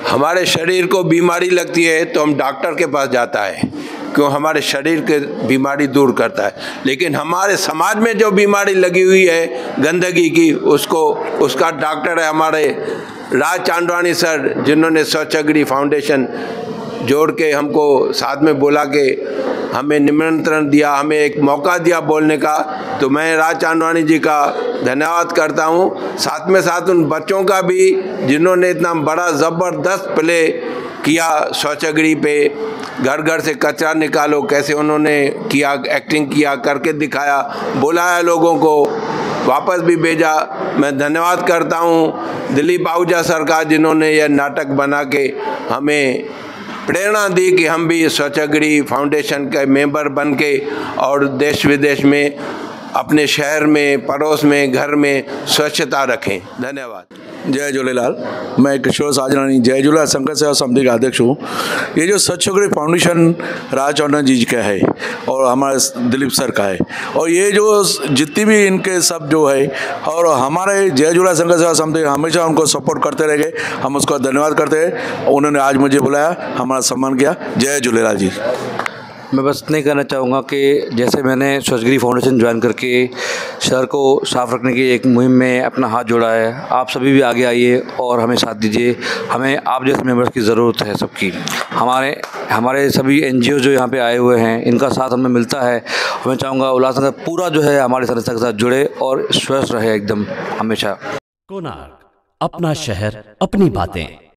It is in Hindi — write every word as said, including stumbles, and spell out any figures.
हमारे शरीर को बीमारी लगती है तो हम डॉक्टर के पास जाता है, क्यों? हमारे शरीर के बीमारी दूर करता है। लेकिन हमारे समाज में जो बीमारी लगी हुई है गंदगी की, उसको उसका डॉक्टर है हमारे राज चांदवानी सर, जिन्होंने स्वच्छाग्रही फाउंडेशन जोड़ के हमको साथ में बोला के हमें निमंत्रण दिया, हमें एक मौका दिया बोलने का, तो मैं राज चांदवानी जी का धन्यवाद करता हूँ। साथ में साथ उन बच्चों का भी जिन्होंने इतना बड़ा ज़बरदस्त प्ले किया स्वच्छाग्रही पे, घर घर से कचरा निकालो, कैसे उन्होंने किया, एक्टिंग किया, करके दिखाया, बुलाया लोगों को, वापस भी भेजा। मैं धन्यवाद करता हूँ दिलीप आहूजा सर का, जिन्होंने यह नाटक बना के हमें प्रेरणा दी कि हम भी स्वच्छाग्रही फाउंडेशन के मेंबर बन के और देश विदेश में, अपने शहर में, पड़ोस में, घर में स्वच्छता रखें। धन्यवाद। जय झूलेलाल। मैं किशोर साजरानी जय झूलेलाल शंकर सेवा समिति का अध्यक्ष हूँ। ये जो स्वच्छाग्रही फाउंडेशन राज चांदवानी जी का है और हमारे दिलीप सर का है, और ये जो जितनी भी इनके सब जो है, और हमारे जय झूलेलाल शंकर सेवा समिति हमेशा उनको सपोर्ट करते रहेंगे, हम उसका धन्यवाद करते हैं। उन्होंने आज मुझे बुलाया, हमारा सम्मान किया। जय झूलेलाल जी। मैं बस इतना ही कहना चाहूँगा कि जैसे मैंने स्वच्छाग्रही फाउंडेशन ज्वाइन करके शहर को साफ़ रखने की एक मुहिम में अपना हाथ जोड़ा है, आप सभी भी आगे आइए और हमें साथ दीजिए। हमें आप जैसे मेंबर्स की ज़रूरत है सबकी। हमारे हमारे सभी एनजीओ जो यहाँ पे आए हुए हैं, इनका साथ हमें मिलता है। मैं चाहूँगा उल्लासनगर पूरा जो है हमारे संस्था के साथ जुड़े और स्वस्थ रहे एकदम हमेशा। कोणार्क, अपना शहर, अपनी बातें।